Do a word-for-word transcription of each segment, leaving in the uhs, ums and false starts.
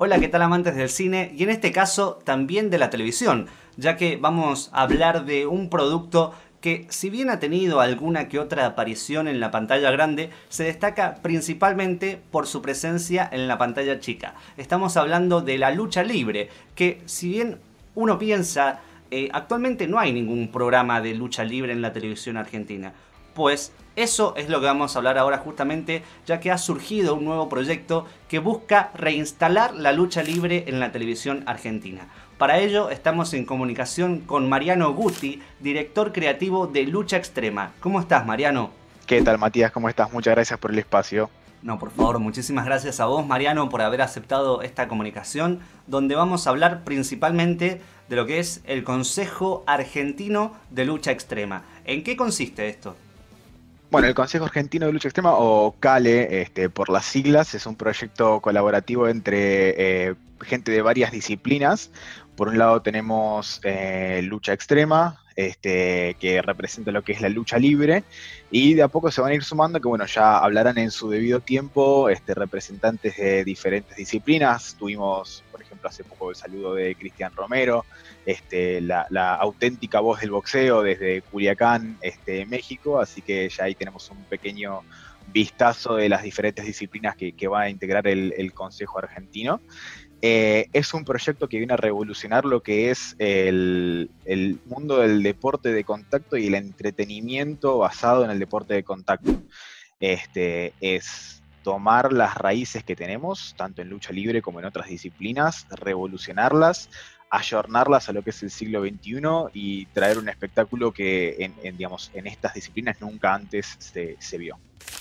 Hola, ¿qué tal amantes del cine? Y en este caso también de la televisión, ya que vamos a hablar de un producto que, si bien ha tenido alguna que otra aparición en la pantalla grande, se destaca principalmente por su presencia en la pantalla chica. Estamos hablando de la lucha libre, que si bien uno piensa, eh, actualmente no hay ningún programa de lucha libre en la televisión argentina. Pues eso es lo que vamos a hablar ahora justamente, ya que ha surgido un nuevo proyecto que busca reinstalar la lucha libre en la televisión argentina. Para ello estamos en comunicación con Mariano Guti, director creativo de Lucha Extrema. ¿Cómo estás, Mariano? ¿Qué tal, Matías? ¿Cómo estás? Muchas gracias por el espacio. No, por favor, muchísimas gracias a vos, Mariano, por haber aceptado esta comunicación, donde vamos a hablar principalmente de lo que es el Consejo Argentino de Lucha Extrema. ¿En qué consiste esto? Bueno, el Consejo Argentino de Lucha Extrema, o CALE, este, por las siglas, es un proyecto colaborativo entre eh, gente de varias disciplinas. Por un lado tenemos eh, Lucha Extrema, este, que representa lo que es la lucha libre, y de a poco se van a ir sumando, que bueno, ya hablarán en su debido tiempo, este, representantes de diferentes disciplinas. Tuvimos, por ejemplo, hace poco el saludo de Cristian Romero, este, la, la, auténtica voz del boxeo desde Culiacán, este, México, así que ya ahí tenemos un pequeño vistazo de las diferentes disciplinas que, que va a integrar el, el Consejo Argentino. Eh, es un proyecto que viene a revolucionar lo que es el, el, mundo del deporte de contacto y el entretenimiento basado en el deporte de contacto. Este, es tomar las raíces que tenemos, tanto en lucha libre como en otras disciplinas, revolucionarlas, ayornarlas a lo que es el siglo veintiuno y traer un espectáculo que en, en, digamos, en estas disciplinas nunca antes se, se vio.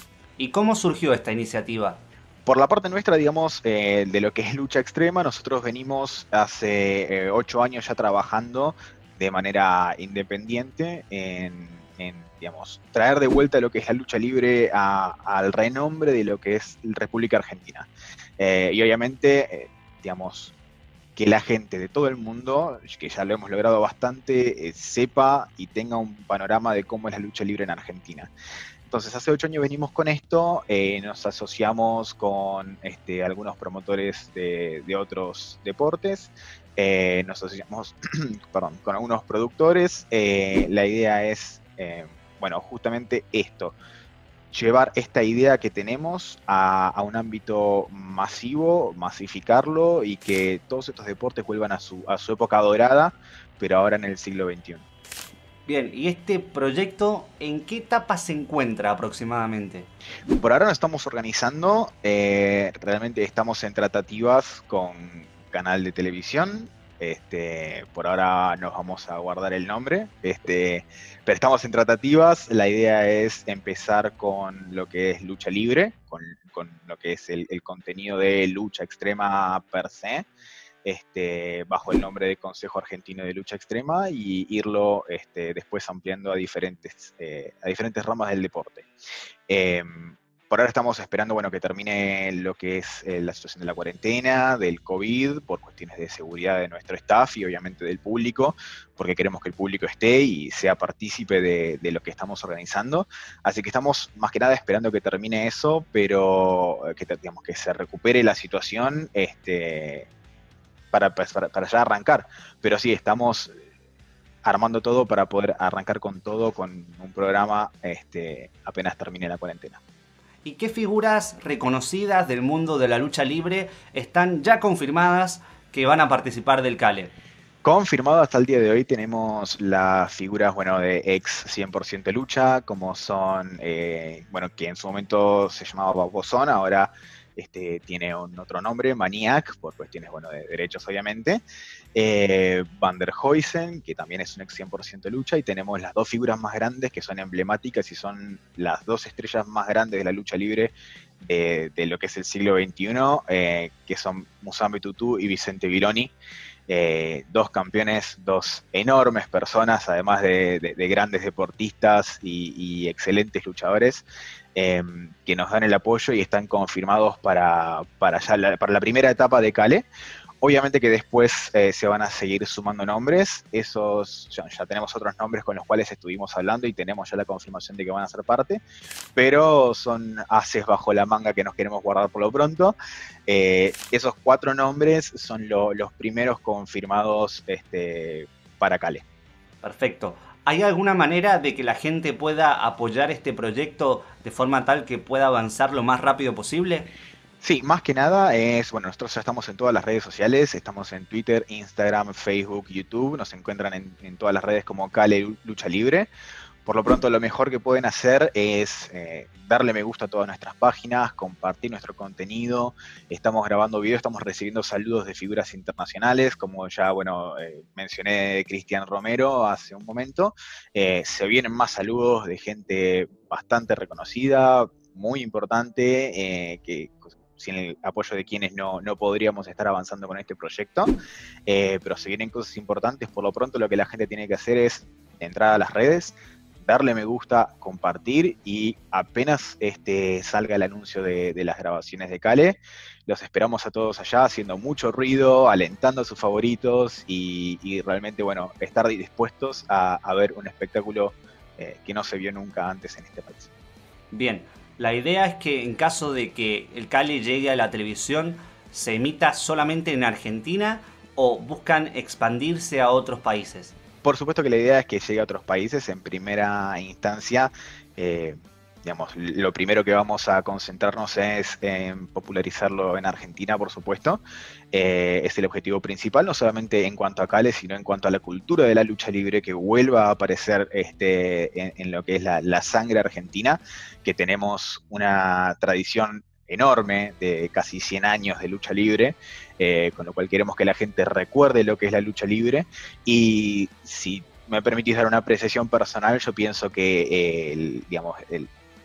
¿Y cómo surgió esta iniciativa? Por la parte nuestra, digamos, eh, de lo que es lucha extrema, nosotros venimos hace eh, ocho años ya trabajando de manera independiente en, en, digamos, traer de vuelta lo que es la lucha libre a, al renombre de lo que es la República Argentina. Eh, y obviamente, eh, digamos, que la gente de todo el mundo, que ya lo hemos logrado bastante, eh, sepa y tenga un panorama de cómo es la lucha libre en Argentina. Entonces, hace ocho años venimos con esto, eh, nos asociamos con este, algunos promotores de, de otros deportes, eh, nos asociamos perdón, con algunos productores. Eh, la idea es, eh, bueno, justamente esto, llevar esta idea que tenemos a, a, un ámbito masivo, masificarlo y que todos estos deportes vuelvan a su, a su época dorada, pero ahora en el siglo veintiuno. Bien, ¿y este proyecto en qué etapa se encuentra aproximadamente? Por ahora nos estamos organizando, eh, realmente estamos en tratativas con canal de televisión. Este, por ahora nos vamos a guardar el nombre, este, pero estamos en tratativas. La idea es empezar con lo que es lucha libre, con, con lo que es el, el contenido de lucha extrema per se, este, bajo el nombre de Consejo Argentino de Lucha Extrema, y irlo este, después ampliando a diferentes, eh, a diferentes ramas del deporte. Eh, por ahora estamos esperando, bueno, que termine lo que es eh, la situación de la cuarentena, del COVID, por cuestiones de seguridad de nuestro staff y obviamente del público, porque queremos que el público esté y sea partícipe de, de lo que estamos organizando. Así que estamos más que nada esperando que termine eso, pero que, digamos, que se recupere la situación este, para, para, para ya arrancar. Pero sí, estamos armando todo para poder arrancar con todo, con un programa este, apenas termine la cuarentena. ¿Y qué figuras reconocidas del mundo de la lucha libre están ya confirmadas que van a participar del CALE? Confirmado hasta el día de hoy tenemos las figuras, bueno, de ex cien por ciento lucha, como son, eh, bueno, que en su momento se llamaba Babozón, ahora este, tiene un otro nombre, Maniac, por cuestiones, bueno, de derechos obviamente. Eh, Van der Heusen, que también es un ex cien por ciento lucha, y tenemos las dos figuras más grandes que son emblemáticas y son las dos estrellas más grandes de la lucha libre de, de lo que es el siglo veintiuno, eh, que son Musambi Tutú y Vicente Vironi. Eh, dos campeones, dos enormes personas, además de, de, de grandes deportistas y, y, excelentes luchadores. eh, que nos dan el apoyo y están confirmados para, para, ya la, para la primera etapa de Cale. Obviamente que después eh, se van a seguir sumando nombres, esos ya, ya tenemos otros nombres con los cuales estuvimos hablando y tenemos ya la confirmación de que van a ser parte, pero son ases bajo la manga que nos queremos guardar por lo pronto. Eh, esos cuatro nombres son lo, los primeros confirmados este, para Cale. Perfecto. ¿Hay alguna manera de que la gente pueda apoyar este proyecto de forma tal que pueda avanzar lo más rápido posible? Sí, más que nada es, bueno, nosotros ya estamos en todas las redes sociales, estamos en Twitter, Instagram, Facebook, YouTube, nos encuentran en, en todas las redes como Cale Lucha Libre. Por lo pronto, lo mejor que pueden hacer es eh, darle me gusta a todas nuestras páginas, compartir nuestro contenido. Estamos grabando videos, estamos recibiendo saludos de figuras internacionales, como ya, bueno, eh, mencioné Cristian Romero hace un momento. Eh, se vienen más saludos de gente bastante reconocida, muy importante, eh, que sin el apoyo de quienes no, no podríamos estar avanzando con este proyecto. Eh, pero se vienen cosas importantes. Por lo pronto, lo que la gente tiene que hacer es entrar a las redes, darle me gusta, compartir, y apenas este, salga el anuncio de, de las grabaciones de Cale, los esperamos a todos allá haciendo mucho ruido, alentando a sus favoritos y, y realmente, bueno, estar dispuestos a, a ver un espectáculo eh, que no se vio nunca antes en este país. Bien, la idea es que en caso de que el Cale llegue a la televisión, ¿se emita solamente en Argentina o buscan expandirse a otros países? Por supuesto que la idea es que llegue a otros países en primera instancia. Eh, digamos, lo primero que vamos a concentrarnos es en popularizarlo en Argentina, por supuesto. Eh, es el objetivo principal, no solamente en cuanto a Cale, sino en cuanto a la cultura de la lucha libre, que vuelva a aparecer este, en, en lo que es la, la sangre argentina, que tenemos una tradición enorme de casi cien años de lucha libre, eh, con lo cual queremos que la gente recuerde lo que es la lucha libre. Y si me permitís dar una apreciación personal, yo pienso que eh, el, digamos, el,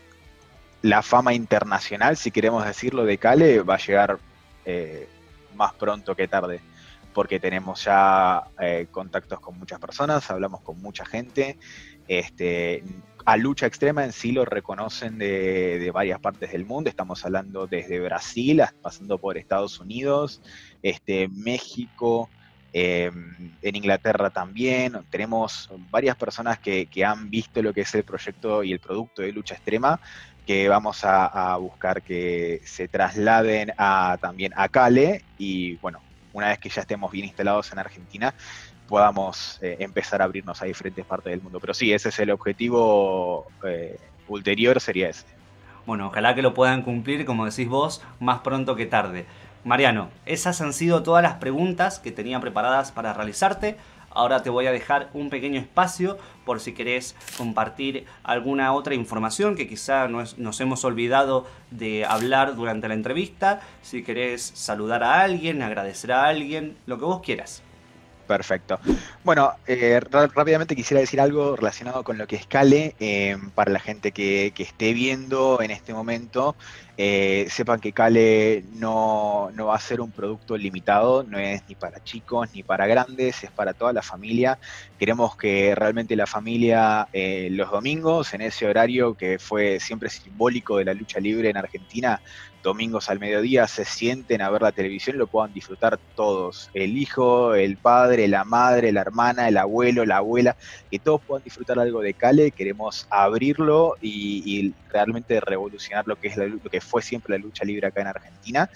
la fama internacional, si queremos decirlo, de Cale va a llegar eh, más pronto que tarde, porque tenemos ya eh, contactos con muchas personas, hablamos con mucha gente. Este, a Lucha Extrema en sí lo reconocen de, de varias partes del mundo. Estamos hablando desde Brasil, pasando por Estados Unidos, este, México, eh, en Inglaterra también. Tenemos varias personas que, que han visto lo que es el proyecto y el producto de Lucha Extrema, que vamos a, a buscar que se trasladen a, también a Cale, y bueno, una vez que ya estemos bien instalados en Argentina, podamos eh, empezar a abrirnos a diferentes partes del mundo. Pero sí, ese es el objetivo eh, ulterior, sería ese. Bueno, ojalá que lo puedan cumplir, como decís vos, más pronto que tarde. Mariano, esas han sido todas las preguntas que tenía preparadas para realizarte. Ahora te voy a dejar un pequeño espacio por si querés compartir alguna otra información que quizá nos, nos hemos olvidado de hablar durante la entrevista. Si querés saludar a alguien, agradecer a alguien, lo que vos quieras. Perfecto. Bueno, eh, rápidamente quisiera decir algo relacionado con lo que es Cale, eh, para la gente que, que esté viendo en este momento. Eh, sepan que Cale no, no va a ser un producto limitado, no es ni para chicos ni para grandes, es para toda la familia. Queremos que realmente la familia eh, los domingos, en ese horario que fue siempre simbólico de la lucha libre en Argentina, domingos al mediodía, se sienten a ver la televisión y lo puedan disfrutar todos. El hijo, el padre, la madre, la hermana, el abuelo, la abuela, que todos puedan disfrutar algo de Cale. Queremos abrirlo y, y realmente revolucionar lo que es la, lo que fue siempre la lucha libre acá en Argentina.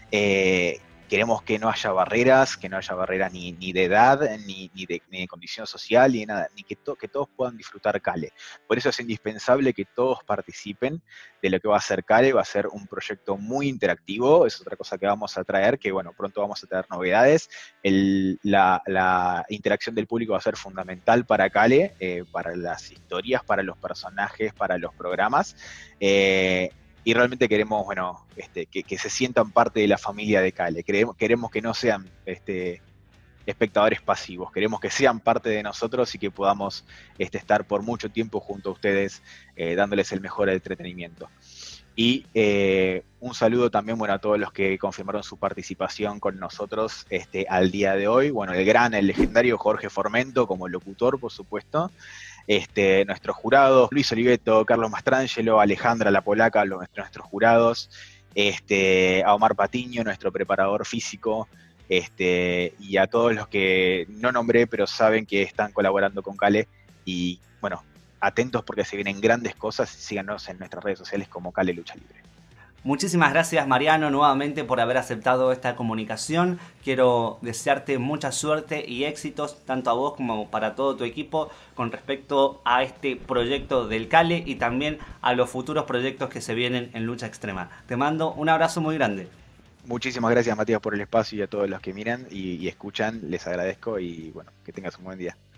Eh, Queremos que no haya barreras, que no haya barreras ni, ni de edad, ni, ni, de, ni de condición social, ni nada, ni que, to, que todos puedan disfrutar Cale. Por eso es indispensable que todos participen de lo que va a ser Cale. Va a ser un proyecto muy interactivo, es otra cosa que vamos a traer, que bueno, pronto vamos a traer novedades. El, la, la interacción del público va a ser fundamental para Cale, eh, para las historias, para los personajes, para los programas. Eh, Y realmente queremos, bueno, este, que, que se sientan parte de la familia de Cale. Queremos, queremos que no sean este, espectadores pasivos, queremos que sean parte de nosotros y que podamos este, estar por mucho tiempo junto a ustedes, eh, dándoles el mejor entretenimiento. Y eh, un saludo también, bueno, a todos los que confirmaron su participación con nosotros este, al día de hoy. Bueno, el gran, el legendario Jorge Formento como locutor, por supuesto. este, nuestros jurados, Luis Oliveto, Carlos Mastrangelo, Alejandra La Polaca, los, nuestros jurados, este, a Omar Patiño, nuestro preparador físico, este, y a todos los que no nombré, pero saben que están colaborando con Cale. Y bueno, atentos porque se vienen grandes cosas. Síganos en nuestras redes sociales como Cale Lucha Libre. Muchísimas gracias, Mariano, nuevamente por haber aceptado esta comunicación. Quiero desearte mucha suerte y éxitos, tanto a vos como para todo tu equipo, con respecto a este proyecto del Cale y también a los futuros proyectos que se vienen en Lucha Extrema. Te mando un abrazo muy grande. Muchísimas gracias, Matías, por el espacio, y a todos los que miran y, y escuchan, les agradezco y bueno, que tengas un buen día.